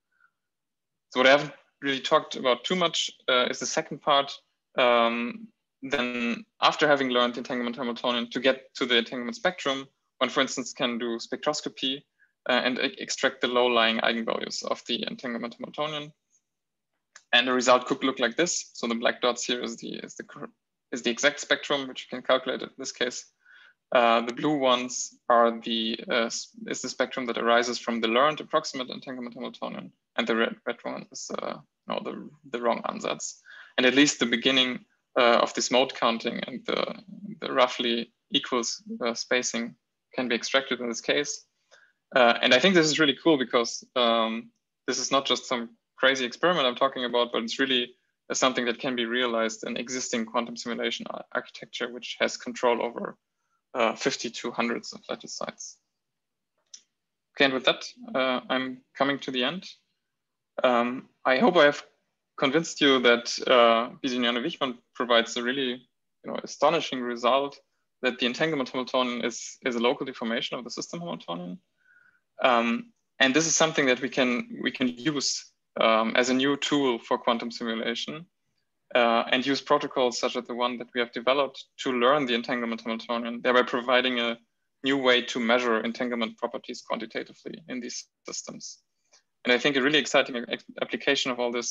So what I haven't really talked about too much uh, is the second part. Um, then after having learned the entanglement Hamiltonian, to get to the entanglement spectrum, one, for instance, can do spectroscopy uh, and extract the low-lying eigenvalues of the entanglement Hamiltonian. And the result could look like this. So the black dots here is the, is the is the exact spectrum, which you can calculate in this case. Uh, the blue ones are the uh, is the spectrum that arises from the learned approximate entanglement Hamiltonian, and the red, red one is uh, no the the wrong ansatz. And at least the beginning uh, of this mode counting and the the roughly equals uh, spacing can be extracted in this case. Uh, and I think this is really cool because um, this is not just some crazy experiment I'm talking about, but it's really something that can be realized in existing quantum simulation architecture, which has control over uh, fifty to hundreds of lattice sites. Okay, and with that, uh, I'm coming to the end. Um, I hope I have convinced you that uh, Biziou-Nano-Wichmann provides a really you know, astonishing result that the entanglement Hamiltonian is, is a local deformation of the system Hamiltonian. Um, and this is something that we can, we can use Um, as a new tool for quantum simulation uh, and use protocols such as the one that we have developed to learn the entanglement Hamiltonian, thereby providing a new way to measure entanglement properties quantitatively in these systems. And I think a really exciting application of all this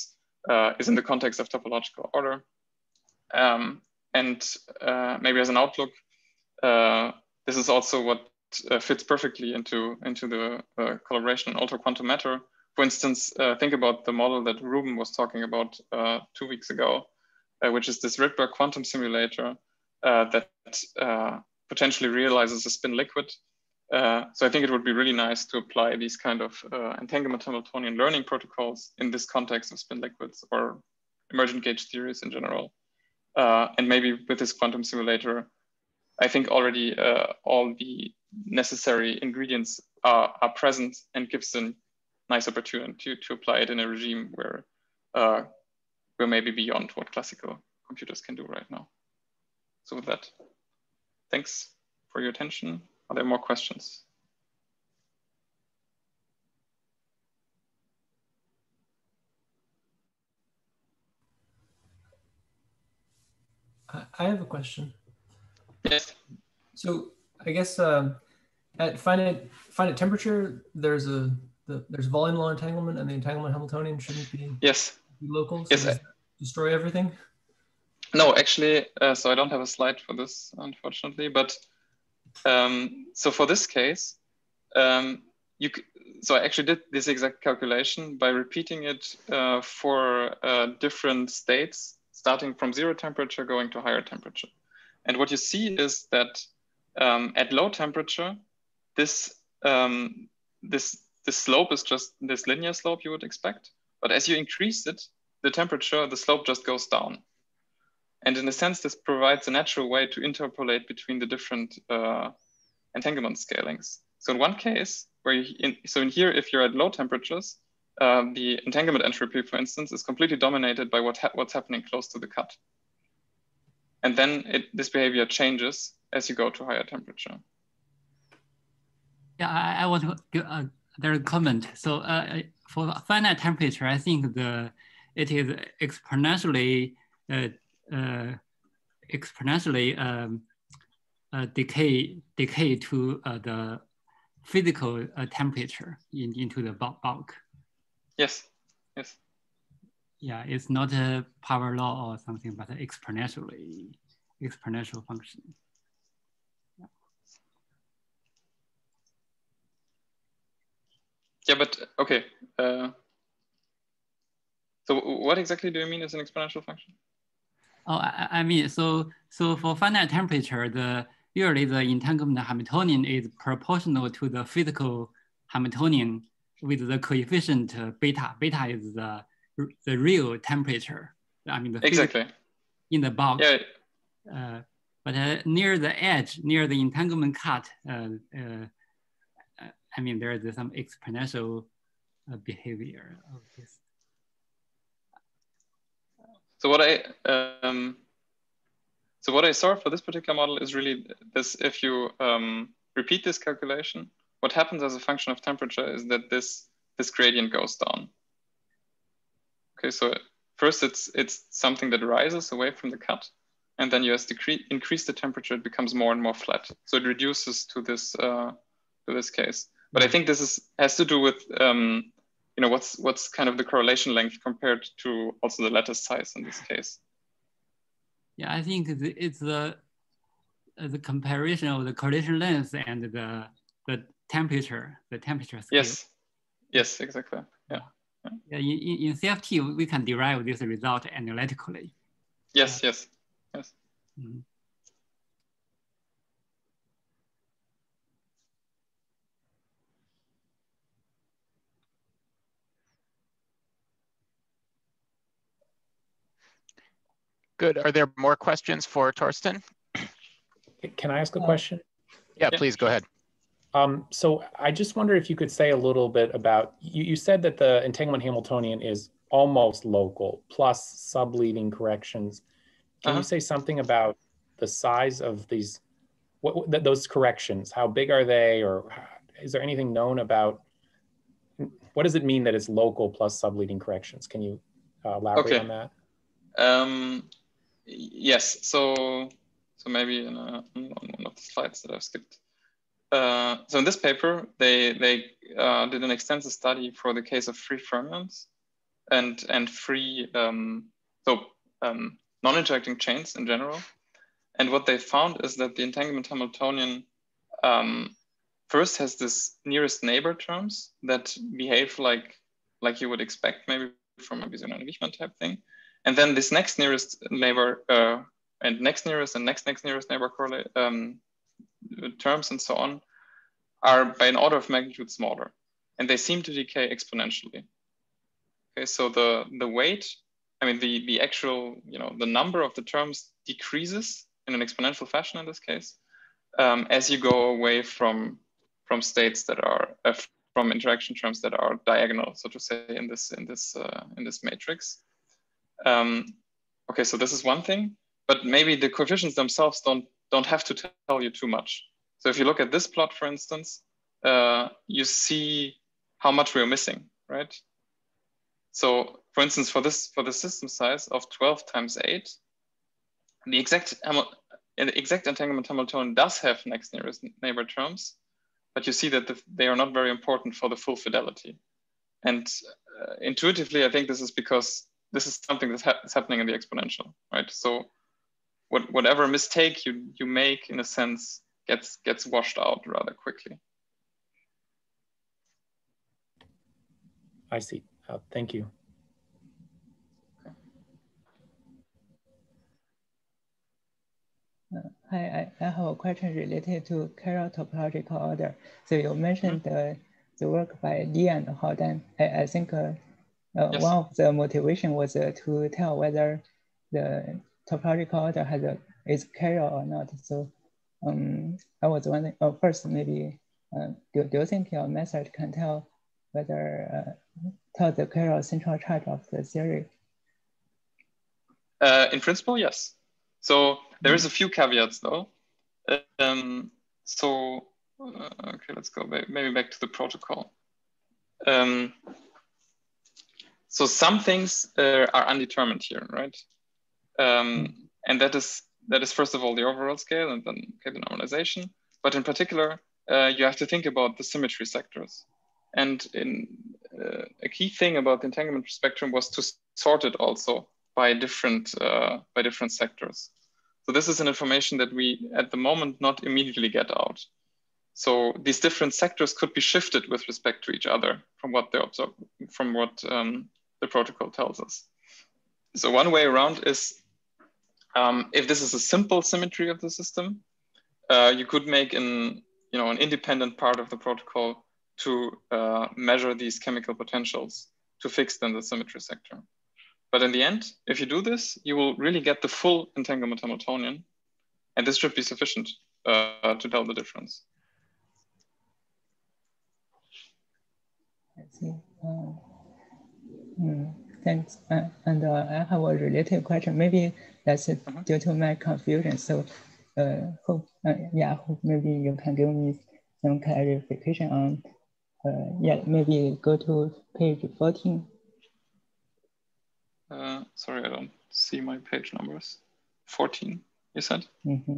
uh, is in the context of topological order. Um, and uh, maybe as an outlook, uh, this is also what uh, fits perfectly into, into the uh, collaboration in ultra quantum matter. For instance, uh, think about the model that Ruben was talking about uh, two weeks ago, uh, which is this Rydberg quantum simulator uh, that uh, potentially realizes a spin liquid. Uh, so I think it would be really nice to apply these kind of uh, entanglement Hamiltonian learning protocols in this context of spin liquids or emergent gauge theories in general. Uh, and maybe with this quantum simulator, I think already uh, all the necessary ingredients are, are present and gives a nice opportunity to, to apply it in a regime where uh, we're maybe beyond what classical computers can do right now. So with that, thanks for your attention. Are there more questions? I have a question. Yes. So I guess um, at finite finite temperature, there's a the, there's volume law entanglement, and the entanglement Hamiltonian shouldn't be, yes. be local. So yes. does that destroy everything? No, actually, uh, so I don't have a slide for this, unfortunately. But um, so for this case, um, you so I actually did this exact calculation by repeating it uh, for uh, different states, starting from zero temperature going to higher temperature. And what you see is that um, at low temperature, this um, this this slope is just this linear slope you would expect. But as you increase it, the temperature, the slope just goes down. And in a sense, this provides a natural way to interpolate between the different uh, entanglement scalings. So in one case, where you, in, so in here, if you're at low temperatures, uh, the entanglement entropy, for instance, is completely dominated by what ha what's happening close to the cut. And then it, this behavior changes as you go to higher temperature. Yeah, I, I want to give a, there's a comment. So uh, for finite temperature, I think the it is exponentially uh, uh, exponentially um, uh, decay decay to uh, the physical uh, temperature in, into the bulk. Yes. Yes. Yeah, it's not a power law or something, but exponentially exponential function. Yeah, yeah but okay. Uh, so what exactly do you mean as an exponential function? Oh, I, I mean, so so for finite temperature, the usually the entanglement Hamiltonian is proportional to the physical Hamiltonian with the coefficient uh, beta. Beta is the the real temperature. I mean, the exactly in the bulk. Yeah. Uh, but uh, near the edge, near the entanglement cut, uh, uh, I mean, there is some exponential uh, behavior of this. So what I um, so what I saw for this particular model is really this: if you um, repeat this calculation, what happens as a function of temperature is that this this gradient goes down. Okay, so first it's it's something that rises away from the cut, and then you as decrease increase the temperature, it becomes more and more flat. So it reduces to this uh, to this case. But I think this is has to do with um, you know, what's what's kind of the correlation length compared to also the lattice size in this case. Yeah, I think it's the the comparison of the correlation length and the the temperature, the temperature scale. Yes, yes, exactly. Yeah. Yeah, in, in C F T, we can derive this result analytically. Yes, uh, yes, yes. Mm-hmm. Good. Are there more questions for Torsten? Can I ask a question? Yeah, yeah, please go ahead. Um, so I just wonder if you could say a little bit about, you, you said that the entanglement Hamiltonian is almost local plus subleading corrections. Can uh-huh. you say something about the size of these, what, what those corrections? How big are they, or is there anything known about, what does it mean that it's local plus subleading corrections? Can you uh, elaborate okay. on that? Um, yes, so so maybe in a, one of the slides that I've skipped. Uh, so in this paper, they they uh, did an extensive study for the case of free fermions, and, and free, um, so um, non-interacting chains in general. And what they found is that the entanglement Hamiltonian um, first has this nearest neighbor terms that behave like, like you would expect maybe from a Bisenon-Wichmann type thing. And then this next nearest neighbor uh, and next nearest and next next nearest neighbor correlate um, terms and so on are by an order of magnitude smaller, and they seem to decay exponentially. Okay, so the the weight, I mean the the actual, you know, the number of the terms decreases in an exponential fashion in this case um, as you go away from from states that are uh, from interaction terms that are diagonal, so to say, in this in this uh, in this matrix. Um, okay, so this is one thing, but maybe the coefficients themselves don't don't have to tell you too much. So if you look at this plot, for instance, uh, you see how much we're missing, right? So for instance, for this for the system size of twelve times eight, the exact the exact entanglement Hamiltonian does have next nearest neighbor terms, but you see that the, they are not very important for the full fidelity. And uh, intuitively, I think this is because this is something that's ha happening in the exponential, right? So what, whatever mistake you, you make, in a sense, gets, gets washed out rather quickly. I see. Uh, thank you. Uh, hi, I, I have a question related to chiral topological order. So you mentioned mm-hmm. the, the work by Li and Haodan. I, I think uh, uh, yes. one of the motivation was uh, to tell whether the topological order has a, is chiral or not. So um, I was wondering, oh, first maybe, uh, do, do you think your method can tell whether, uh, tell the chiral central charge of the theory? Uh, in principle, yes. So there is a few caveats though. Um, so, uh, okay, let's go back, maybe back to the protocol. Um, so some things uh, are undetermined here, right? Um, and that is, that is first of all the overall scale and then okay, the normalization. But in particular, uh, you have to think about the symmetry sectors. And in, uh, a key thing about the entanglement spectrum was to sort it also by different, uh, by different sectors. So this is an information that we, at the moment, not immediately get out. So these different sectors could be shifted with respect to each other from what they observe, from what um, the protocol tells us. So one way around is, um, if this is a simple symmetry of the system, uh, you could make an, you know, an independent part of the protocol to uh, measure these chemical potentials to fix then the symmetry sector. But in the end, if you do this, you will really get the full entanglement Hamiltonian, and this should be sufficient uh, to tell the difference. I see. Uh, mm, thanks. Uh, and uh, I have a related question. Maybe that's uh-huh. due to my confusion. So, uh, hope, uh, yeah, hope maybe you can give me some clarification on. Uh, yeah, maybe go to page fourteen. Uh, sorry, I don't see my page numbers. fourteen, you said? Mm-hmm.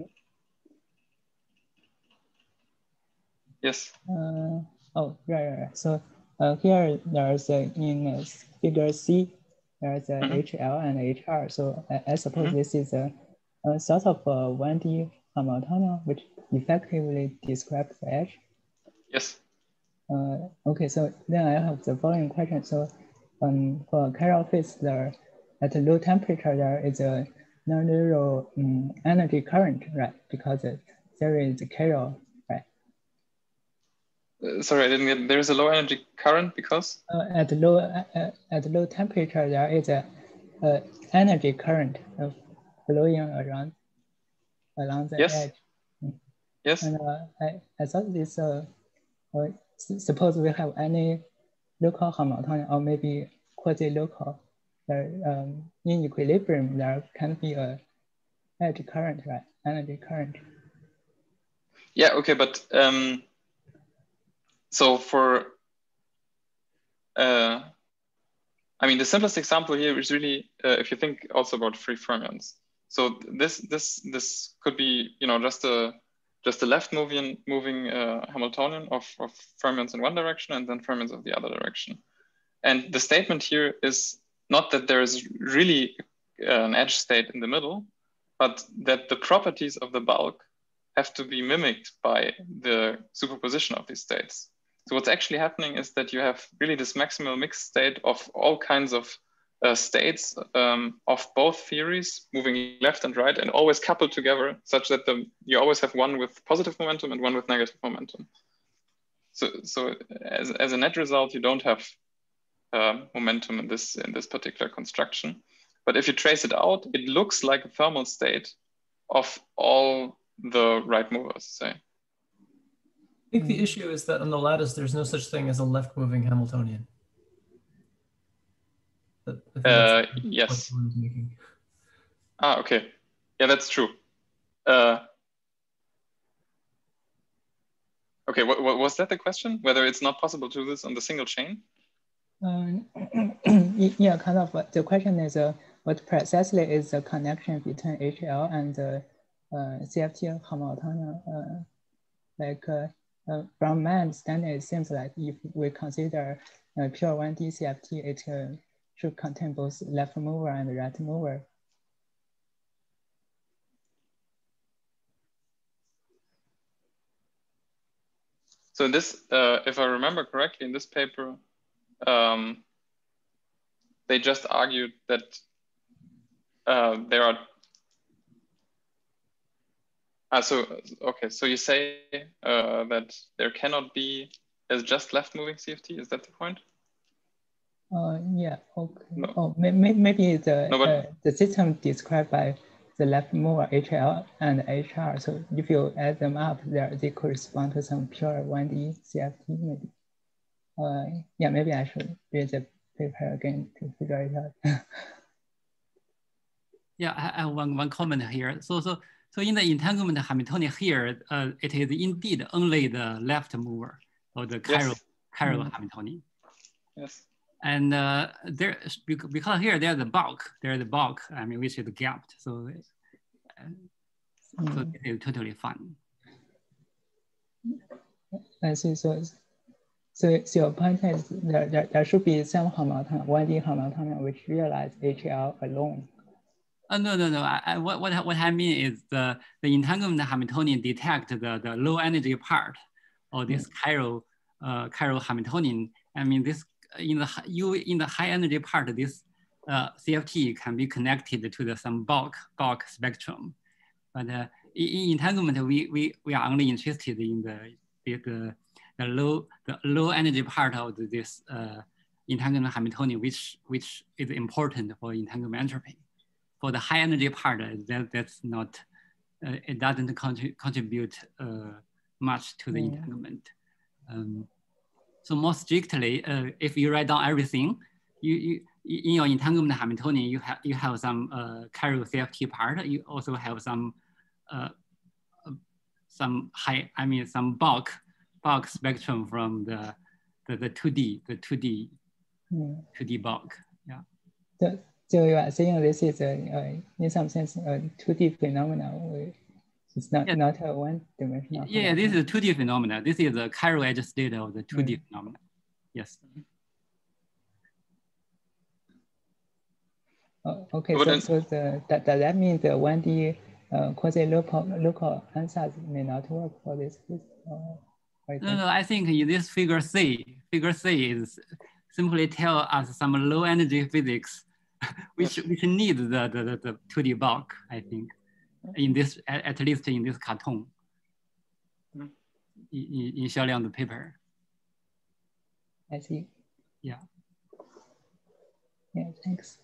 Yes. Uh, oh, right, right, right. So uh, here there's a, in uh, figure C, there's a mm-hmm. H L and H R. So I, I suppose mm-hmm. this is a, a sort of a one D Hamiltonian, which effectively describes the edge. Yes. Uh, okay, so then I have the following question. So um, for chiral phase, there at low temperature, there is a non-zero um, energy current, right? Because there is chiral, right? Uh, sorry, I didn't get, there is a low energy current because? Uh, at low uh, at low temperature, there is a, a energy current of flowing around along the yes. edge. Yes. And uh, I, I thought this, uh, uh, suppose we have any local Hamiltonian or maybe quasi-local, there, um, in equilibrium, there can be a edge current, right? Energy current. Yeah, okay, but um, so for, uh, I mean, the simplest example here is really, uh, if you think also about free fermions. So this this this could be, you know, just a just a left moving moving uh, Hamiltonian of, of fermions in one direction and then fermions of the other direction. And the statement here is not that there is really an edge state in the middle, but that the properties of the bulk have to be mimicked by the superposition of these states. So what's actually happening is that you have really this maximal mixed state of all kinds of uh, states um, of both theories moving left and right and always coupled together such that the, you always have one with positive momentum and one with negative momentum. So, so as, as a net result, you don't have uh, momentum in this, in this particular construction. But if you trace it out, it looks like a thermal state of all the right movers, say. I think the issue is that on the lattice, there's no such thing as a left-moving Hamiltonian. That, I think uh, that's yes. making. Ah, okay. Yeah, that's true. Uh, okay, what, what was that the question? Whether it's not possible to do this on the single chain? Um, yeah, kind of. The question is, uh, what precisely is the connection between H L and the uh, C F T Hamiltonian? Uh, like uh, uh, from my understanding, it seems like if we consider uh, pure one D C F T, it uh, should contain both left mover and right mover. So this, uh, if I remember correctly, in this paper, um, they just argued that uh, there are. Ah, so okay, so you say uh, that there cannot be as just left-moving C F T. Is that the point? Uh, yeah. Okay. No. Oh, may, may, maybe the no, but, uh, the system described by the left mover H L and H R. So if you add them up, there they correspond to some pure one D C F T maybe. Uh, yeah, maybe I should read the paper again to figure it out. Yeah, I have one, one comment here. So, so, so in the entanglement Hamiltonian here, uh, it is indeed only the left mover or the chiral, yes. chiral Mm. Hamiltonian. Yes. And uh, there, because here there's the bulk, there's the bulk, I mean, which is gapped. So, uh, mm. so it is totally fine. I see. So, so, so your point is there, there, there should be some Hamiltonian, one D Hamiltonian, which realize H L alone. Uh, no, no, no. I, I, what, what, what I mean is the, the entanglement Hamiltonian detect the, the low energy part of this chiral, uh, chiral Hamiltonian. I mean, this in the you in the high energy part, this uh, C F T can be connected to the some bulk bulk spectrum. But uh, in, in entanglement, we, we we are only interested in the the, the low the low energy part of this uh, entanglement Hamiltonian, which which is important for entanglement entropy. For the high energy part, that, that's not, uh, it doesn't contrib contribute uh, much to the yeah. entanglement. Um, so more strictly, uh, if you write down everything, you, you in your entanglement Hamiltonian, you have you have some uh, chiral C F T part. You also have some uh, some high, I mean some bulk bulk spectrum from the the, the two D the two D yeah. two D bulk. Yeah. The So you are saying this is a, a in some sense a two D phenomenon. It's not yeah. not a one dimensional. Yeah, phenomenon. This is a two D phenomena. This is the chiral edge state of the two D mm. phenomena. Yes. Oh, okay, so, so the, that, does that mean the one D uh, quasi-local local ansatz may not work for this? Uh, no, no, I think in this figure C, figure C is simply tell us some low energy physics which which need the, the, the two D bulk, I think, in this, at, at least in this cartoon, mm. in, in Xiao Liang's paper. I see. Yeah. Yeah, thanks.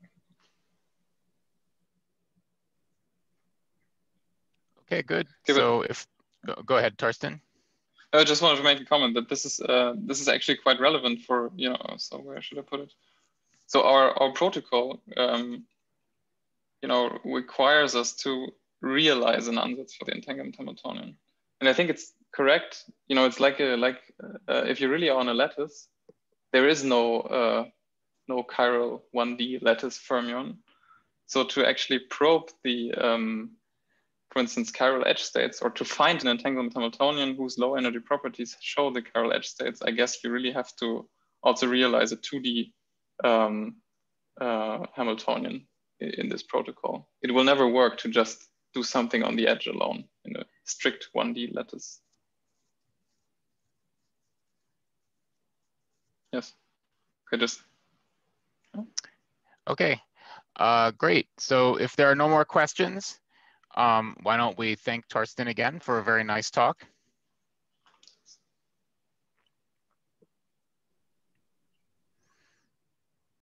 Okay, good. So if, go, go ahead, Torsten. I just wanted to make a comment that this is, uh, this is actually quite relevant for, you know, so where should I put it? So our, our protocol, um, you know, requires us to realize an ansatz for the entanglement Hamiltonian. And I think it's correct. You know, it's like a, like uh, if you really are on a lattice, there is no uh, no chiral one D lattice fermion. So to actually probe the, um, for instance, chiral edge states, or to find an entanglement Hamiltonian whose low energy properties show the chiral edge states, I guess you really have to also realize a two D um, uh, Hamiltonian in, in this protocol. It will never work to just do something on the edge alone in a strict one D lattice. Yes. Okay, just. Oh. Okay, uh, great. So if there are no more questions, um, why don't we thank Torsten again for a very nice talk.